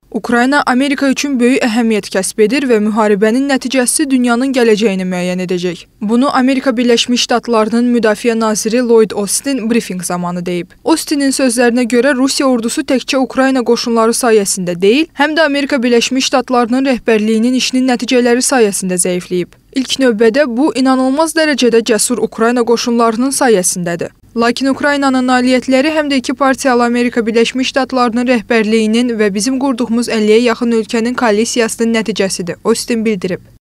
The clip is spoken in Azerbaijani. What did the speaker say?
Ukrayna Amerika üçün böyük əhəmiyyət kəsb edir və müharibənin nəticəsi dünyanın gələcəyini müəyyən edəcək. Bunu Amerika Birləşmiş Ştatlarının Müdafiə naziri Lloyd Austin brifinq zamanı deyib. Austin'in sözlərinə görə Rusiya ordusu təkcə Ukrayna qoşunları sayəsində deyil, həm də Amerika Birləşmiş Ştatlarının rəhbərliyinin işinin nəticələri sayəsində zəifləyib. İlk növbədə bu, inanılmaz dərəcədə cəsur Ukrayna qoşunlarının sayəsindədir. Lakin Ukraynanın nailiyyətləri həm də iki partiyalı Amerika Birləşmiş Ştatlarının rəhbərliyinin və bizim qurduğumuz 50-yə yaxın ölkənin koalisiyasının nəticəsidir, Austin bildirib.